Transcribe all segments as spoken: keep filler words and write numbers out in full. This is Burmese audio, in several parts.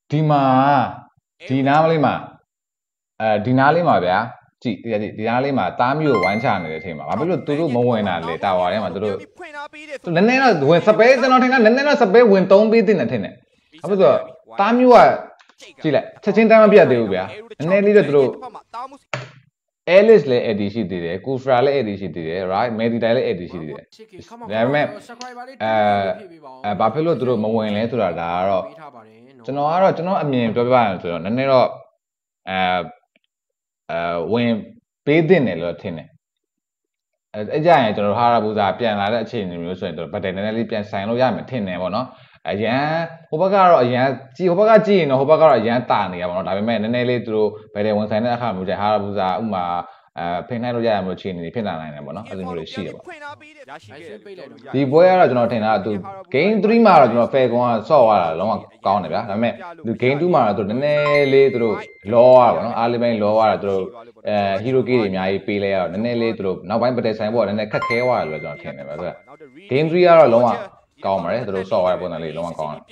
ဒီမှာဒီနားလေးမှာအဲဒီနားလေးမှာဗျာကြည့်ဒီနားလေးမှာတားမျိုးဝိုင်းချနေတဲ့အချိန်မှာဘာဖြစ်လို့သူတို့မဝင်တာလေတာဝါထဲမှာသူတို့သူနည်းနည်းတော့ဝင်စပယ်ကျွန်တော်ထင်တာနည်းနည်းတော့စပယ်ဝင်သုံးပေးတင်တယ်ထင်တယ်ဘာဖြစ်လို့တားမျိုးကကြည့်လိုက်ချက်ချင်းတမ်းမပြတ်သေးဘူးဗျာနည်းနည်းလေးတော့သူတို့Alice လည်း A D ရှိသေးတယ် Kufra လည်း A D ရှိသေးတယ် right Medita လည်း A D ရှိသေးတယ်ဒါပေမဲ့အဲအဲဘာဖြစ်လို့သူတို့မဝင်လဲဆိုတာဒါကတော့ကျွန်တော်ကတော့ကျွန်တော်အမြင်ပြောပြရရင်ဆိုတော့နည်းနည်းတော့အဲအဲဝင်ပေးတင်တယ်လို့ထင်တယ်အဲအကြရင်ကျွန်တော်ဟာရဘူဇာပြန်လာတဲ့အခြေအနေမျိုးဆိုရင်တော့ဗတ်တယ်နည်းနည်းလေးပြန်ဆိုင်လို့ရမယ်ထင်တယ်ပေါ့နော်အရန်ဟိုဘက်ကတော့အရန်ကြည့်ဟိုဘက်ကကြည့်ရင်တော့ဟိုဘက်ကတော့အရန်တာနေရပါတော့ဒါပေမဲ့နည်းနည်းလေးသူတို့ဗတ်တယ်ဝန်ဆိုင်တဲ့အခါမျိုးကျဟာရဘူဇာဥမာအဲဖိနှိုင်းလို့ရရမျိုးအခြေအနေဖြစ်လာနိုင်တယ်ပေါ့နော်အဲ့လိုမျိုးတွေရှိရပါဒီပွဲကတော့ကျွန်တော်ထင်တာသူ game three မှာတော့ကျွန်တော် fair ကောင်ကဆော့သွားတာလုံးဝကောင်းတယ်ဗျာဒါပေမဲ့သူ game two မှာတော့သူနည်းနည်းလေးသူတို့လောရပါပေါ့နော်အားလေးပိုင်းလောရတာသူတို့အဲ hero key တွေအများကြီးပေးလဲရတော့နည်းနည်းလေးသူတို့နောက်ပိုင်းပတက်ဆိုင်ပေါ့နည်းနည်းခက်ခဲသွားတယ်လို့ကျွန်တော်ထင်တယ်ဗျာဆိုတော့ game three ကတော့လုံးဝကောင်းပါတယ်သူတို့ဆော့သွားတဲ့ပုံစံလေးလုံးဝကောင်းတယ်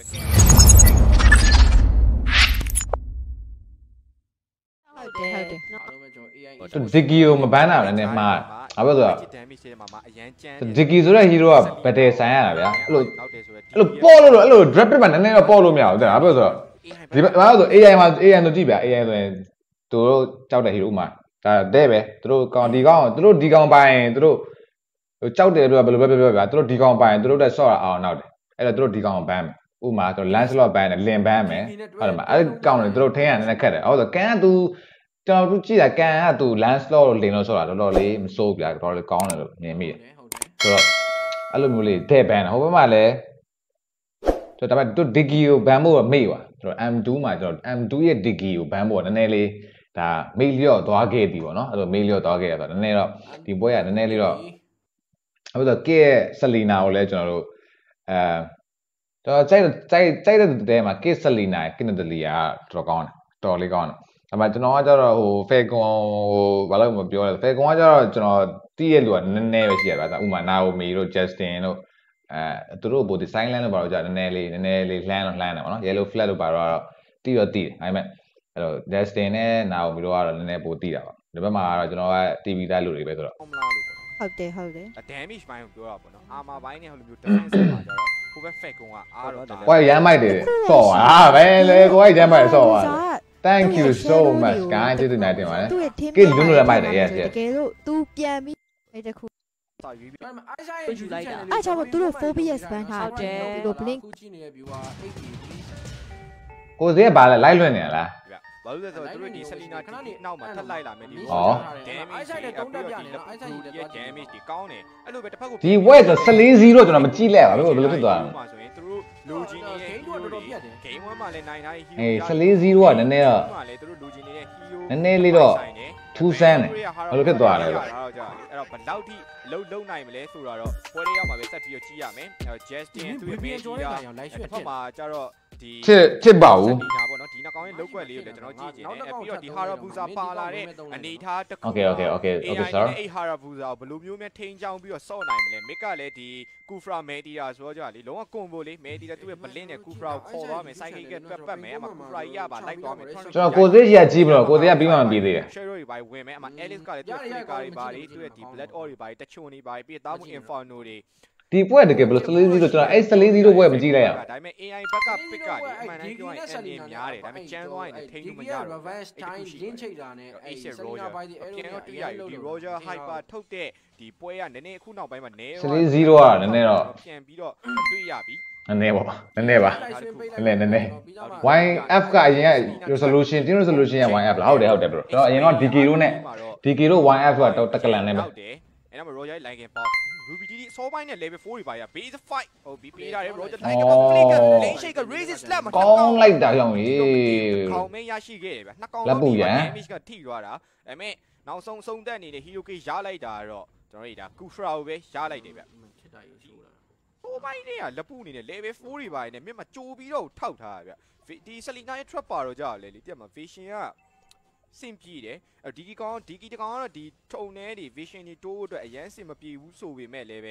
ဟုတ်တယ်ဟုတ်တယ်သူဒီကီကိုမဘန်းတာလည်းနည်းမှားဘာဖြစ်လို့ဆိုတော့ဒီကီဆိုတဲ့ hero ကဘတ်တယ်ဆိုင်ရတာဗျာအဲ့လိုအဲ့လိုပေါ်လို့အဲ့လို drop ပစ်မှနည်းနည်းတော့ပေါ်လို့မရဘူးတဲ့ဘာဖြစ်လို့ဆိုတော့ဒီဘာလို့ဆို A I မှာ A I တို့ကြည့်ဗျာ A I ဆိုရင်သူတို့ကြောက်တဲ့ hero မှာဒါတဲ့ပဲသူတို့ကောင်ဒီကောင်သူတို့ဒီကောင်ပိုင်သူတို့ကြောက်တယ်လို့ဘယ်လိုပဲပြောပြောဗျာသူတို့ဒီကောင်ပိုင်သူတို့တက်ဆော့တာအောင်နောက်တယ်အဲ့တော့သူတို့ဒီကောင်ဘန်းမယ်ဥမာသူ Lancelot ဘန်းတယ်လင်ဘန်းမယ်ဟုတ်တယ်မအဲ့ကောင်တွေသူတို့ထင်းရနည်းနည်းခက်တယ်ဟုတ်ဆိုကန်ကသူကျွန်တော်တို့ကြည့်တာကန်ကသူ Lancelot လို့လင်လို့ဆိုတာတော်တော်လေးမစိုးပြတော်တော်လေးကောင်းတယ်လို့မြင်မိတယ်ဆိုတော့အဲ့လိုမျိုးလေးတဲ့ဘန်းဟိုဘက်မှာလည်းကျွန်တော်ဒါပေမဲ့သူ Diggy ကိုဘန်းဖို့မေ့ပါကျွန်တော် M two မှာကျွန်တော် M two ရဲ့ Diggy ကိုဘန်းဖို့နည်းနည်းလေးဒါမေ့လျော့သွားခဲ့ပြီပေါ့နော်အဲ့လိုမေ့လျော့သွားခဲ့ရဆိုတော့နည်းနည်းတော့ဒီပွဲကနည်းနည်းလေးတော့အဲ့တော့ကဲရဲ့ Selena ကိုလည်းကျွန်တော်တို့အဲတော့ကြိုက်ကြိုက်ကြိုက်တဲ့တဲမှာကဲ Selena ကင်းတယ်လီယာတော်ကောင်းတယ်တော်လေးကောင်းတယ်ဒါပေမဲ့ကျွန်တော်ကကျတော့ဟို Falcon ဟိုဘာလို့မပြောလဲ Falcon ကကျတော့ကျွန်တော်တီးရဲ့လူကနည်းနည်းပဲရှိရပါဒါဥမာ Naomi တို့ Justin တို့အဲသူတို့ဘိုဒီ sign line လို့ပါတော့ကြာနည်းနည်းလေးနည်းနည်းလေးလှမ်းတော့လှမ်းတယ်ပေါ့နော် Yellow flag တို့ပါတော့တီးတော့တီးတယ်ဒါပေမဲ့အဲ့တော့ Justin နဲ့ Naomi တို့ကတော့နည်းနည်းပိုတီးတာပါဒီဘက်မှာကတော့ကျွန်တော်က T V တိုင်းလူတွေပဲဆိုတော့ဟုတ်တယ်ဟုတ်တယ် damage ဘိုင်းကိုပြောတာပေါ့နော် armor ဘိုင်းနဲ့ဟိုလိုမျိုး defense မှာကျတော့ဟိုဘက် fake ကောင်ကအားတော့တာကိုယ်ရမ်းမိုက်တယ်ဆော့ပါဘယ်လေကိုယ်ရမ်းမိုက်ဆော့ပါThank you so much guys ကျေးဇူးများတင်ပါတယ်ကဲလုံးလုံးလည်းမိုက်တယ် yes yes တကယ်လို့ तू ပြန်ပြီးအဲ့တခုစာရွေးပြီးအားဆိုင်ယူလိုက်တာအားကြောင့်သူတို့ four P S ban ထားတယ်ဒီလို blink ကူကြည့်နေတဲ့ view က eight K ကိုယ်စီကဘာလဲ live လွှင့်နေလားဘာလို့လဲဆိုတော့သူတို့ဒီ Selena ခဏနေနောက်မှာထပ်လိုက်လာမယ်ဒီဩ damage နဲ့တုံးတက်ပြနေတာ ice ရဲ့ damage ဒီကောင်းတယ်အဲ့လိုပဲတစ်ဖက်ကိုဒီ web ဆိုfourteen zeroကျွန်တော်မကြည့်လဲပါဘယ်လိုဖြစ်သွားလဲမှာဆိုရင်သူတို့လိုချင်နေတဲ့ game တော့တော်တော်ပြတ်တယ် game one မှာလည်းနိုင်နိုင် hero အေးfourteen zeroကနည်းနည်းတော့မှာလည်းသူတို့လိုချင်နေတဲ့ hero နည်းနည်းလေးတော့ထူးဆန်းတယ်ဘယ်လိုဖြစ်သွားလဲအဲ့တော့ကြာအဲ့တော့ဘယ်လောက်ထိလုံးလုံးနိုင်မလဲဆိုတော့ပွဲလေးရောက်မှာပဲဆက်ပြီးတော့ကြည့်ရမယ်အဲ့တော့ Justin သူ့ရဲ့ main ကြီးတာတစ်ဖက်မှာကျတော့ဒီချစ်ချစ်ပါဘူးဒီနာပေါ့နော်ဒီနောက်ကောင်းရဲ့လောက်ွက်လေးကိုလည်းကျွန်တော်ကြည့်ကြည့်နေပြီးတော့ဒီ Harabuza ပါလာတဲ့အနေထားတစ်ခု Okay okay okay okay sir အဲ့ Harabuza ကိုဘယ်လိုမျိုးများထိန်းချောင်းပြီးတော့စော့နိုင်မလဲ Mick ကလည်းဒီ Kufra Media ဆိုတော့ကြာလေလုံးဝ combo လေး Media သူ့ရဲ့ blink နဲ့ Kufra ကိုခေါ်သွားမယ် cycle ကတွက်ပတ်မယ်အမှ Kufra ကြီးရပါလိုက်သွားမယ်ကျွန်တော်ကိုသေးကြီးကကြီးမလို့ကိုသေးကပြီးမှမပြီးသေးတယ် Shadow တွေပါဝင်မယ်အမှ Alice ကလည်းသူ့ flicker တွေပါလေသူ့ရဲ့ဒီ Blood Orb တွေပါတချုံတွေပါပြီးတော့ Inferno တွေဒီပွဲတကယ်ဘယ်လိုfourteen zeroကျွန်တော်အဲ့fourteen zeroပွဲမကြည့်လိုက်ရဘူးဒါပေမဲ့ A I ဘက်က pick ကဒီအမှန်တမ်းပြောရင်အမြင်များတယ်ဒါပေမဲ့ကျန်းသွားရင်ထိန်းလို့မရဘူး reverse time ရင်းချိတ်တာနဲ့အဲ့ Selena ဘိုင်းဒီ arrow ကိုတွေ့ရယူဒီ Roger Hyper ထုတ်တဲ့ဒီပွဲကနည်းနည်းအခုနောက်ပိုင်းမှာနည်း fourteen zeroကနည်းနည်းတော့ပြန်ပြီးတော့တွေ့ရပြီနည်းနည်းပေါ့နည်းနည်းပါနည်းနည်းနည်း Y F ကအရင်က resolution ဒီ resolution က Y F လားဟုတ်တယ်ဟုတ်တယ် bro ကျွန်တော်အရင်တော့ D K တို့နဲ့ D K တို့ Y F ကတော့တက်ကလန်နဲ့ပဲဟုတ်တယ်အဲ့တော့ Roger လိုက်ခင်ပေါ့ Ruby D D စောပိုင်းနဲ့ level four တွေပါရ base fight ဟိုပြီးပေးရတယ် Roger လိုက်ခင်ပေါ့ flicker lane shake raise slap မှာကောင်းလိုက်တာကြောင့်ကြီးခေါင်းမင်းရရှိခဲ့တယ်ဗျနှစ်ကောင်လုံးဒီ damage ကထိသွားတာဒါပေမဲ့နောက်ဆုံးဆုံးသက်နေတဲ့ hero case ရလိုက်တာတော့ကျွန်တော်တို့ဒါ Kufra ကိုပဲရလိုက်တယ်ဗျခက်တာရေးဆိုးတာဟိုပိုင်းတွေကလက်ပူနေနဲ့ level four တွေပါနေမြင့်မှာကြိုပြီးတော့ထောက်ထားရဗျဒီ Selena ရဲ့ trap ပါတော့ကြာလေလေတက်မှာ vision ကစင်ပြေတယ်ဒီကီကောင်ဒီကီတကောင်ကတော့ဒီထုံနေဒီ vision တွေတိုးအတွက်အရန်စင်မပြေဘူးဆိုပေမဲ့လည်းပဲ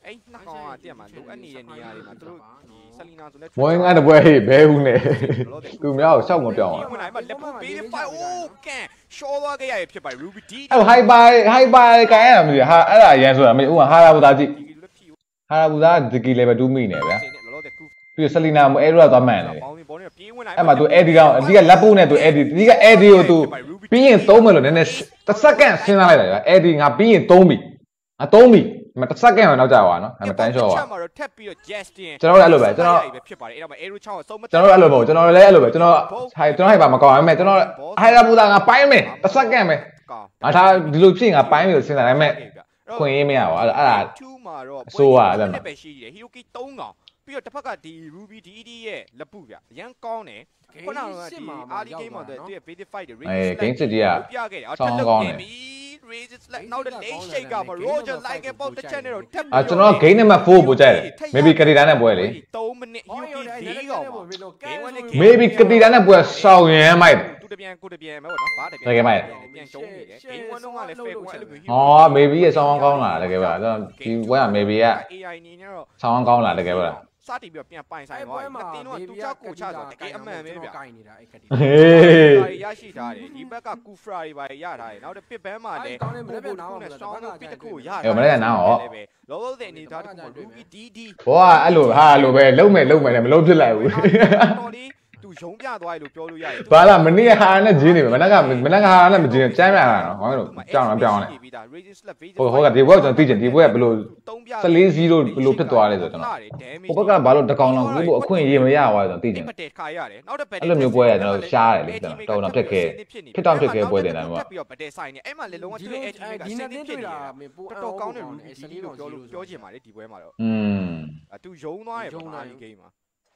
အဲ့နှစ်ကောင်ကတည့်မှာလိုအပ်နေတဲ့နေရာတွေမှာသူတို့ဒီဆလီနာဆိုလဲမွေးငါတပွဲဟိဘဲဦးနဲ့သူများကိုရှောက်မပြောင်းအောင်ဝင်လာမှာလက်ပူပေးတယ်ပိုင်အိုးကန်ရှောသွားခဲ့ရဖြစ်ပါ Ruby D အဲ့ဟိုက်ပါဟိုက်ပါကိုင်ရမှာမသိဟာအဲ့ဒါအရန်ဆိုတာမသိဥမာဟာရာဘူသားကြည့်ဟာရာဘူသားဒီကီ level twoမိနေဗျာပြီးဆလီနာမအဲ့ရောသွားမှန်တယ်အဲ့မှာ तू အဲ့ဒီကောင်အဒီကလက်ပုတ်နဲ့ तू အဲ့ဒီဒီကအဲ့ဒီကို तू ပြီးရင်သုံးမယ်လို့နည်းနည်းတစ်စက္ကန့်စဉ်းစားလိုက်တာဗျာအဲ့ဒီငါပြီးရင်သုံးပြီငါသုံးပြီမတစ်စက္ကန့်တော့နောက်ကျသွားနော်အဲ့မတန်းလျှော့ပါကျွန်တော်လည်းအဲ့လိုပဲကျွန်တော်ဖြစ်ပါတယ်အဲ့တော့ Aero ချောင်းကိုစုံမကျွန်တော်လည်းအဲ့လိုပဲကျွန်တော်လည်းအဲ့လိုပဲကျွန်တော်ဟိုက်ကျွန်တော်ဟိုက်ပါမကောင်းဘူးမဲ့ကျွန်တော်ဟိုက်ရာဘူသားငါပိုင်းမယ်တစ်စက္ကန့်ပဲငါထားဒီလိုဖြစ်ငါပိုင်းပြီလို့စဉ်းစားလိုက်မဲ့ခွင့်ရေးမရပါဘူးအဲ့ဒါအဲ့ဒါအစိုးရအဲ့ဒါပဲရှိတယ် Hiroki သုံးကောင်ပြီးတော့တစ်ဖက်ကဒီ Ruby D D ရဲ့လက်ပုဗျအရန်ကောင်းတယ်ခုနကဒီ R D game မှာသူရဲ့ Basic Fight တွေ Race အဲ Game City ကပြခဲ့တယ်အော်တက်လို့နေပြီ Race လက်နောက်တဲ့ Lane Shake ကမှာ Roger like about the channel တော့တက်အာကျွန်တော် game number four ပို့ကြတယ် maybe ကတိတာနဲ့ပွဲလေ threeမိနစ် Hiroki D ကောင်မှာ Game one နဲ့ maybe ကတိတာနဲ့ပွဲရှောင်ရမ်းမိုက်သူတပြန်ကိုတပြန်မဲပေါ့နော်ဘာတပြန်ပြန်ရှုံးနေတယ် Game one တော့ကလည်း fair ကွာအဲ့လိုမျိုးဟော maybe ရဲ့ဆောင်းကောင်းလာတကယ်ပါကျွန်တော်ဒီပွဲက maybe က A I အနေနဲ့တော့ဆောင်းကောင်းလာတကယ်ပါစတီးပြီးပြန်ပိုင်ဆိုင်သွားတယ်။တင်းတော့သူချကိုချဆိုတကယ်အမှန်ပဲဗျာ။ကိုင်နေတာအဲ့ကတိ။ဟေးရရှိထားတယ်။ဒီဘက်ကကူဖရာတွေပါရထားတယ်။နောက်တစ်ပစ်ဘန်းမှာလည်းကိုကိုတစ်ခုနဲ့စောင်းလို့ပြီးတစ်ခုရထားတယ်။အဲ့မလဲနားဟော။လောလောဆယ်အနေထားတစ်ခု Ruby D D ဘောကအဲ့လိုဟာလိုပဲလုံးမယ်လုံးမယ်လည်းမလုံးဖြစ်လိုက်ဘူး။တော်လေးသူရုံးပြသွားတယ်လို့ပြောလို့ရတယ်။ဘာလားမနေ့ဟာနဲ့ဂျင်းနေပဲမနေ့ကမနေ့ကဟာနဲ့မဂျင်းကျမ်းပြလာတော့ဟောလို့ကြောင်တော့ပြောင်းတယ်။ဟိုဟိုကဒီဘက်ကျွန်တော်သိချင်ဒီဘက်ကဘယ်လိုfour zeroဘယ်လိုဖြစ်သွားလဲဆိုတော့ကျွန်တော်ဟိုဘက်ကဘာလို့တကောင်လောက်ဘူးအခွင့်အရေးမရသွားဆိုတော့သိချင်တယ်။ခါရတယ်။နောက်တစ်ပတ်အဲ့လိုမျိုးပွဲရကျွန်တော်ရှားတယ်လေကျွန်တော်တော်တော်ဖြစ်ခဲ့ဖြစ်တော့ဖြစ်ခဲ့ပွဲတင်တယ်ပေါ့။ပြီးတော့ပတဲဆိုင်နေအဲ့မှာလေလုံးဝသူရဲ့ edge ကစင်းနေဖြစ်နေတာတော်တော်ကောင်းတဲ့ Ruby D D လို့ပြောလို့ပြောချင်ပါတယ်ဒီပွဲမှာတော့อืมသူယုံသွားတယ်ပေါ့နော်ဒီ game မှာ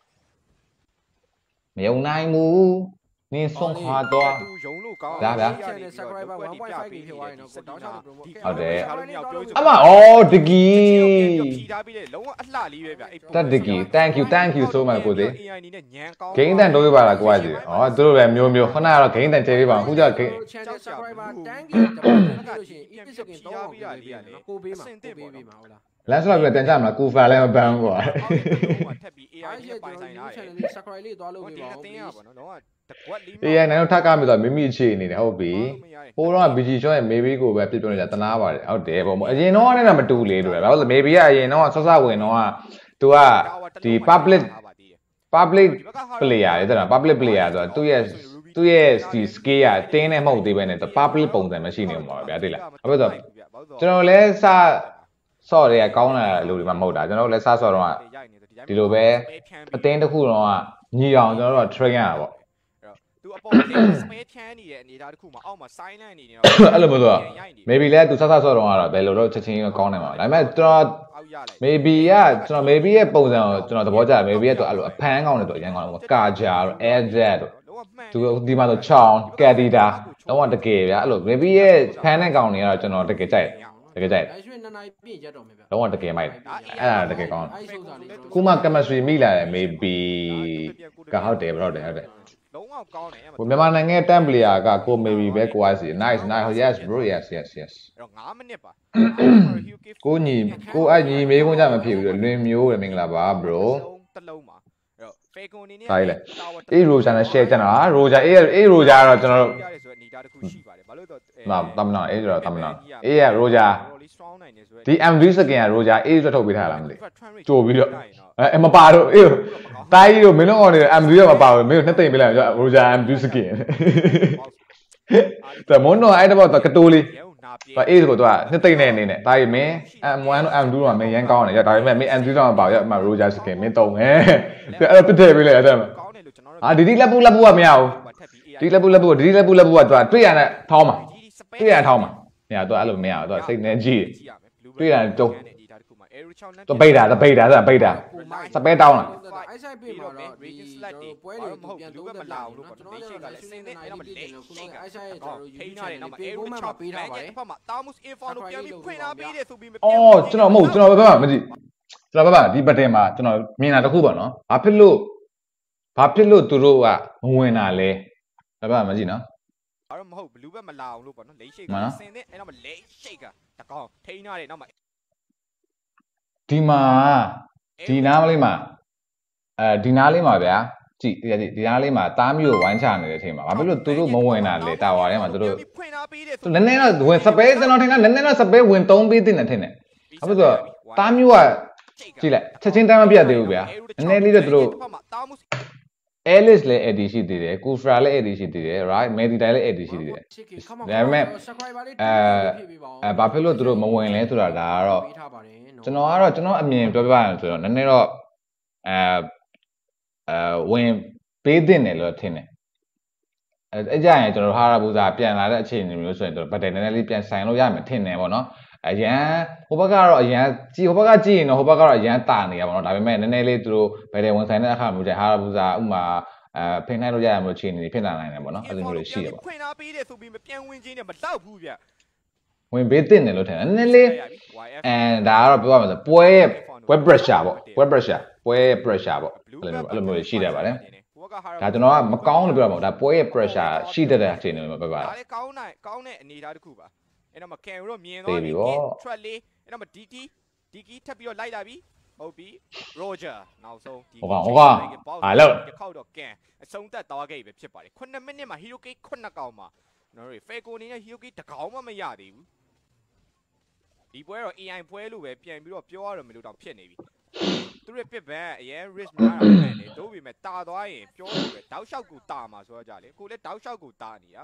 မယုံနိုင်ဘူးနင်းဆုံးခွာတော့သူယုံလို့ကောင်းဒါဗျာ subscriber one point five k ဖြစ်သွားရင်တော့တောင်းချလို့ promote ဟုတ်တယ်အမအော်ဒဂီဖြီးထားပြီးလေလုံးဝအလှလေးပဲဗျအဲ့တက်ဒဂီ thank you thank you so much ကိုသေး A I အနေနဲ့ညံကောင်းဂိမ်းတန်တိုးရပါလားကိုကကြီးဩသူတို့လည်းမျိုးမျိုးခုနကတော့ဂိမ်းတန်ချေပေးပါအခုကျဂိမ်း channel subscriber ten k လို့ရှိရင် e-pit skin သုံးအောင်ပေးတာလေးရတယ်ကိုပေးမှာကိုပေးပေးမှာဟုတ်လားလမ်းဆိုတော့ပြန်တန်ကြမလားကူဖာလည်းမပန်းဘူးကွာထပ်ပြီး A I နဲ့ပိုင်ဆိုင်လာတယ် channel လေး subscribe လေးသွားလုပ်ပေးပါဦးတင်းရပါတော့တော့တကွက်လေး A I နိုင်တော့ထပ်ကားမိတော့မိမိအခြေအနေနဲ့ဟုတ်ပြီဟိုတော့ B G Shot ရဲ့ maybe ကိုပဲပြပြနေတာတနာပါတယ်ဟုတ်တယ်ပေါ့အရင်တော့လည်းမတူလေလို့ဘာလို့လဲ maybe ကအရင်တော့ဆော့ဆော့ဝင်တော့က तू ကဒီ public public player လေတဲ့ public player ဆိုတာသူ့ရဲ့သူ့ရဲ့ဒီ scale ကတင်းနဲ့မဟုတ်သေးပဲနဲ့ public ပုံစံမရှိနေမှာဗျာသိလားအဲ့တော့ကျွန်တော်လည်းစဆော့တွေကကောင်းလာလို့ဒီမှာမဟုတ်တာကျွန်တော်လည်းစဆော့တော့ဒီလိုပဲအတင်းတစ်ခုတော့ညီအောင်ကျွန်တော်တို့ train ရတာပေါ့သူအပေါ်မှာ space ဖြန်းနေတဲ့အနေအထားတစ်ခုမှာအောက်မှာ silent နေနေတော့အဲ့လိုမဟုတ်တော့ maybe လဲသူစစဆော့တော့ကတော့ဘယ်လိုတော့ချက်ချင်းကောင်းနေမှာဒါပေမဲ့ကျွန်တော် maybe ကကျွန်တော် maybe ရဲ့ပုံစံကိုကျွန်တော်သဘောကျတယ် maybe ရဲ့သူအဲ့လိုအဖမ်းကောင်းနေတော့အရင်ကောင်းတယ်ကာဂျာတို့ air jet တို့သူဒီမှာဆိုချောင်းကက်တီတာတော့တကယ်ဗျာအဲ့လို maybe ရဲ့ဖမ်းတဲ့ကောင်တွေကတော့ကျွန်တော်တကယ်ကြိုက်တကယ်ကြိုက်အဲ့ရွှေနှစ်နာရီပြည့်ရက်တော့မယ်ဗျတော့တကယ်မိုက်အဲ့ဒါတကယ်ကောင်းခုမှ chemistry မိလာတယ် maybe ကဟုတ်တယ်ဘရောတယ်ဟုတ်တယ်လုံးဝကောင်းတယ်ဟိုမြန်မာနိုင်ငံရဲ့ temp player ကကို maybe ပဲကိုအားစီ nice nice yes bro yes yes yes အဲ့တော့fiveမိနစ်ပါကိုညီကိုအဲ့ညီမေးခွန်းကြမဖြစ်ဘူးလွင်မျိုးတယ်မင်္ဂလာပါ bro တစ်လုံးပါအဲ့တော့ Falcon အနေနဲ့အေးလေအေး Roger နဲ့ share ကျွန်တော်ဟာ Roger အေးအေး Roger ကတော့ကျွန်တော်တို့ရတယ်ဆိုတော့အနေသားတစ်ခုရှိပါတယ်ဘာလို့တော့မတမနာအေးဆိုတော့တမနာအေးရ Roger ဒီ M V skin က Roger အေးဆိုထုတ်ပေးထားလားမသိကြိုပြီးတော့အဲမပါတော့အေးတိုင်းကြီးတို့မင်းတို့အော်နေ M V တော့မပါဘူးမင်းတို့နှစ်သိမ့်ပေးလိုက်ကြ Roger M V skin แต่မွန်းတော့အဲ့တော့ကတိုးလေးဘာအေးဆိုတော့နှစ်သိမ့်တဲ့အနေနဲ့ဒါပေမဲ့ M one တို့ M two တော့မင်းရန်ကောင်းတယ်ရဒါပေမဲ့မင်း M three တော့မပါရမ Roger skin မင်းတုံးမယ်အဲ့တော့ပြစ်ထည့်ပေးလိုက်အဲ့ဒါအာဒီဒီလက်ပူလက်ပူကမရဘူးဒီလက်ပူလက်ပူဒီဒီလက်ပူလက်ပူကသူကတွေ့ရတဲ့ထောင်းမှာတွေ့ရထောင်းမှာမရသူအဲ့လိုမရဘူးသူကစိတ်နဲ့ကြည့်တွေ့ရတယ်တုံးသူပိတ်တာသူပိတ်တာသူပိတ်တာစပဲတောင်းလားအဲ့ဆိုင်ပြေမှာတော့ဒီပွဲတွေပြန်သုံးသက်လာအောင်လို့ကျွန်တော်တို့လည်းစင်းနေအဲ့တော့လေခုနကအဲ့ဆိုင်ကျွန်တော်တို့ယူထားတယ်နော်အေရိုချောင်းပေးထားပါတယ်အဖက်မှာတာမုစ်အင်ဖော်တို့ပြန်ပြီးဖွင့်ထားပေးတယ်ဆိုပြီးအော်ကျွန်တော်မဟုတ်ကျွန်တော်ဘက်မှာမကြည့်ကျွန်တော်ဘက်မှာဒီဘတ်တင်မှာကျွန်တော်မြင်တာတစ်ခုပေါ့နော်ဘာဖြစ်လို့ဘာဖြစ်လို့သူတို့ကမဝင်တာလဲဘက်မှာမကြည့်နော်အဲ့တော့မဟုတ်ဘလူးဘက်မလာအောင်လို့ပေါ့နော်လိတ်ရှိတ်ကစင်းနေအဲ့တော့လိတ်ရှိတ်ကတကောင်ထိန်းထားတယ်နောက်မှာဒီမှာဒီနားလေးမှာအဲဒီနားလေးမှာဗျာကြည့်ဒီနားလေးမှာတားမျိုးဝိုင်းချနေတဲ့အချိန်မှာဘာဖြစ်လို့သူတို့မဝင်တာလဲတာဝါထဲမှာသူတို့နည်းနည်းတော့ဝင်စပဲကျွန်တော်ထင်တာနည်းနည်းတော့စပဲဝင်သုံးပေးတဲ့နဲ့ထင်တယ်ဘာဖြစ်လို့တားမျိုးကကြည့်လိုက်ချက်ချင်းတမ်းမပြတ်သေးဘူးဗျာနည်းနည်းလေးတော့သူတို့ Alice လည်း edit ရှိသေးတယ် Kufra လည်း edit ရှိသေးတယ် right Medita လည်း edit ရှိသေးတယ်ဒါပေမဲ့အဲအဲဘာဖြစ်လို့သူတို့မဝင်လဲဆိုတာဒါကတော့ကျွန်တော်ကတော့ကျွန်တော်အမြင်ပြောပြရရင်ဆိုတော့နည်းနည်းတော့အဲအဲဝင်ပေးတဲ့နယ်လို့ထင်တယ်အဲအကြရင်ကျွန်တော်ဟာရဘူဇာပြန်လာတဲ့အခြေအနေမျိုးဆိုရင်ကျွန်တော်ဗတ်တယ်နည်းနည်းလေးပြန်ဆိုင်လို့ရမယ်ထင်တယ်ပေါ့နော်အရန်ဟိုဘက်ကတော့အရန်ကြည့်ဟိုဘက်ကကြည့်ရင်တော့ဟိုဘက်ကတော့အရန်တာနေရပါတော့ဒါပေမဲ့နည်းနည်းလေးသူတို့ဗတ်တယ်ဝင်ဆိုင်တဲ့အခါမျိုးကျဟာရဘူဇာဥမာအဲဖိနှိုင်းလို့ရရမလို့အခြေအနေဖြစ်လာနိုင်တယ်ပေါ့နော်အဲ့လိုမျိုးတွေရှိရပါဖွင့်ထားပေးတယ်ဆိုပြီးမပြန်ဝင်ချင်းနဲ့မလောက်ဘူးဗျဝင်ပေးတဲ့နယ်လို့ထင်တယ်နည်းနည်းလေးအဲဒါကတော့ပြောရမှာဆိုပွဲပွဲ pressure ပေါ့ပွဲ pressure ပွဲ pressure ပေါ့အဲ့လိုမျိုးအဲ့လိုမျိုးရှိတယ်ပါတယ်ဒါကျွန်တော်ကမကောင်းလို့ပြောတာမဟုတ်ဒါပွဲရဲ့ pressure ရှိတဲ့အခြေအနေမျိုးပဲပါဒါလည်းကောင်းနိုင်ကောင်းတဲ့အနေအထားတစ်ခုပါအဲ့တော့မကန်တော့မြင်တော့ပြီ track လေးအဲ့တော့မ dt dt ထပ်ပြီးတော့လိုက်လာပြီဟုတ်ပြီ Roger နောက်ဆုံးဒီဟုတ်ကဟုတ်ကအားလို့ဒီခောက်တော့ကန်အဆုံးသက်သွားခဲ့ပြီဖြစ်ပါတယ်9မိနစ်မှာ Hero Cake 9កောင်မှာကျွန်တော်တို့ Fago အနေနဲ့ Hero Cake တကောင်မှမရသေးဘူးဒီပွဲတော့ A I ပွဲလို့ပဲပြန်ပြီးတော့ပြောရတော့မလို့တောင်ဖြစ်နေပြီသူတို့ pit ban အရင် risk များတာမှန်တယ်တို့ပေမဲ့တာသွားရင်ပြောလို့ပဲတောက်လျှောက်ကိုတာမှာဆိုတော့ကြလေကိုလည်းတောက်လျှောက်ကိုတာနေတာ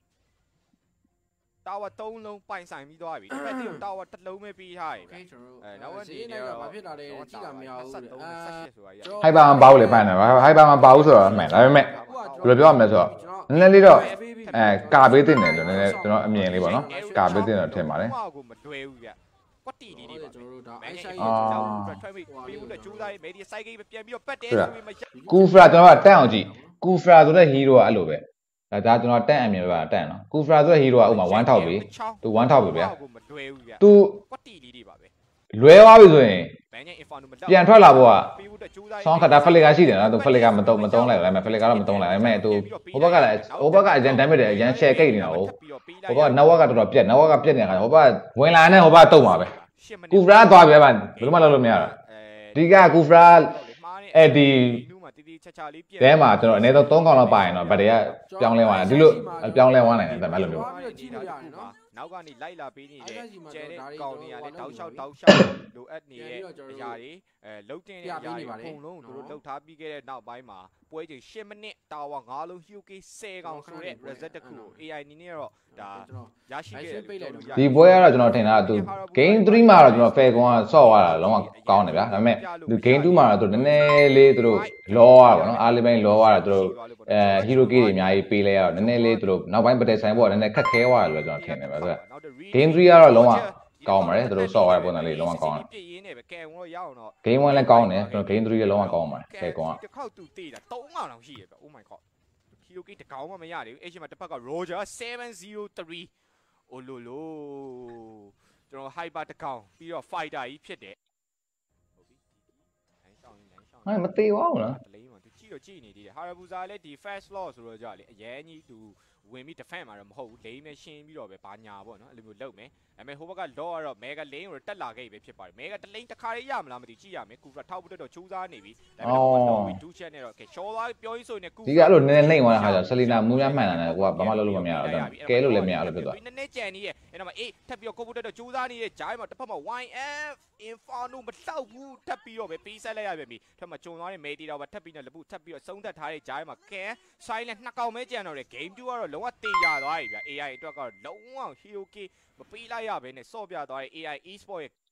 တာဝါသုံးလုံးပိုင်ဆိုင်ပြီးသွားပြီဒီဘက်တီကိုတာဝါတစ်လုံးပဲပြီးထားပြီအဲနောက်ကနေတော့ဘာဖြစ်တာလဲကြည့်တာမရဘူးအဲဟိုက်ပါမပါဘူးလေပန်းတယ်ဟိုက်ပါမပါဘူးဆိုတော့မှန်ဒါပေမဲ့ဘယ်လိုပြောရမလဲဆိုတော့နည်းနည်းလေးတော့အဲကာပေးတင်တယ်လို့နည်းနည်းကျွန်တော်အမြင်လေးပေါ့နော်ကာပေးတင်တော့ထင်ပါတယ်ကိုမတွဲဘူးဗျကွက်တီဒီဒီကျွန်တော်တို့ဒါအိုင်ဆိုင်ရဲ့ကြောက်အတွက်ထွက်ပြီးပြီးဦးတဲ့ကျိုးသားရဲ့မေဒီစိုက်ကိပြန်ပြီးတော့ပတ်တယ်ဆိုပြီးမကူဖရာကျွန်တော်ကတန့်အောင်ကြည့်ကူဖရာဆိုတဲ့ဟီးရိုးကအဲ့လိုပဲဒါဒါကျွန်တော်တန့်အမြင်ပဲပါတန့်နော်ကူဖရာဆိုတဲ့ဟီးရိုးကဥမာoneထောက်ပြီသူoneထောက်ပြီဗျာသူကွက်တီဒီဒီပါပဲလွဲသွားပြီဆိုရင်ပြန်ထွက်လာဖို့ကဆောင်းခတာဖလက်ကရှိတယ်နော်သူဖလက်ကမတုံမတုံးလိုက်ဒါပေမဲ့ဖလက်ကတော့မတုံးလိုက်ဒါပေမဲ့သူဟိုဘက်ကလည်းဟိုဘက်ကအရင်ဒမ်းမစ်တယ်အရင် share ကိတ်နေတာဟုတ်ဟိုဘက်က network ကတော်တော်ပြက် network ကပြက်နေတဲ့ခါဟိုဘက်ဝင်လာတဲ့ဟိုဘက်တုံးပါပဲကူဖရာသွားပြီဗျာဘယ်လိုမှလုပ်လို့မရတော့ဒီကကူဖရာအဲ့ဒီတဲမှာကျွန်တော်အနည်းဆုံးသုံးកောင်လောက်ပါရင်တော့ဗတ်တွေကပြောင်းလဲသွားတယ်ဒီလိုပြောင်းလဲသွားနိုင်တယ်ဒါမှမဟုတ်လို့နောက်ကနေလိုက်လာပေးနေတဲ့ကျဲတဲ့ကောင်တွေကလည်းတောက်လျှောက်တောက်လျှောက်လိုအပ်နေတဲ့အရာတွေအဲလုတ်တင်တဲ့အရာတွေအကုန်လုံးတို့လှုပ်ထားပြီးခဲ့တဲ့နောက်ပိုင်းမှာပွဲချိန်၈မိနစ်တာဝါ၅လုံး Hero Cake ၁၀កောင်ဆိုတဲ့ reset တစ်ခုကို A I အနေနဲ့တော့ဒါရရှိခဲ့တယ်ဒီပွဲကတော့ကျွန်တော်ထင်တာသူ game three မှာတော့ကျွန်တော် fair ကောင်ကဆော့သွားတာလုံးဝကောင်းတယ်ဗျာဒါပေမဲ့သူ game two မှာတော့သူနည်းနည်းလေးသူတို့လောရပါတော့အားလေးပိုင်းလောရတာသူတို့အဲ Hero Cake တွေအများကြီးပေးလဲရတော့နည်းနည်းလေးသူတို့နောက်ပိုင်းပတက်ဆိုင်ပေါ်နည်းနည်းခက်ခဲသွားတယ်လို့ကျွန်တော်ထင်တယ်ဗျာဆိုတော့ game three ကတော့လုံးဝကောင်းပါတယ်သူတို့ဆော့ရတဲ့ပုံစံလေးလုံးဝကောင်းတယ် game one လည်းကောင်းတယ်ကျွန်တော် game three လည်းလုံးဝကောင်းပါတယ်ဖဲကောင်ကတစ်ခေါက်သူတေးတာ၃កောင်တောင်ရှိရဗျ oh my god Hero Cake တကောင်မှမရသေးဘူးအဲ့ချိန်မှာတစ်ဖက်က Roger seven zero three အိုလိုလိုကျွန်တော် hyper တကောင်ပြီးတော့ fighter ကြီးဖြစ်တယ်ဟုတ်ပြီလမ်းရှောင်းလမ်းရှောင်းဟာမသေးပါဘူးလားတလိမ့်မှာသူကြည့်တော့ကြည့်နေသေးတယ် Hayabusa လည်းဒီ fast law ဆိုတော့ကြာလေအရင်ကြီးသူဝင်ပြီး defend မှာတော့မဟုတ်ဘူးလိမ့်နဲ့ရှင်းပြီးတော့ပဲဘာညာပေါ့နော်အဲ့လိုမျိုးလုပ်မယ်အဲ့မဲ့ဟိုဘက်က law ကတော့ mega lane ကိုတက်လာခဲ့ပြီဖြစ်ပါတယ် mega တလိမ့်တစ်ခါလေးရမလားမသိကြည့်ရမယ်ကူဖရာထောက်ပြီးတော့စူးစမ်းနေပြီဒါပေမဲ့တော့ two chat နဲ့တော့ကဲ show သွားပြောရေးဆိုရင်ကူဒီကအဲ့လိုနည်းနည်းနှိမ့်သွားတဲ့ခါကျဆလီနာမူးရမှန်တယ်ကိုကဘာမှလုပ်လို့မရတော့ကဲလို့လည်းမရအဲ့လိုဖြစ်သွားနည်းနည်းကြံနေရဲ့အဲ့တော့မှအေးထပ်ပြီးတော့ကိုပုတ်တော့စူးစမ်းနေတဲ့ဂျိုင်းမှာတစ်ဖက်မှာ Y F Inferno မတောက်ဘူးထပ်ပြီးတော့ပဲပေးဆက်လိုက်ရပြန်ပြီထပ်မှာဂျုံသွားတဲ့ Medi တော့ပဲထပ်ပြီးတော့လပုထပ်ပြီးတော့ဆုံးသက်ထားတဲ့ဂျိုင်းမှာကဲ silent နှစ်ကောင်ပဲကြံတော့တယ် game two ကတော့လုံးဝတေးရသွားပြီဗျ A I အတွက်ကတော့လုံးဝ Hero Cake မပေးလိုက်ရဘဲနဲ့ဆော့ပြသွားတဲ့ A I e-sport ရဲ့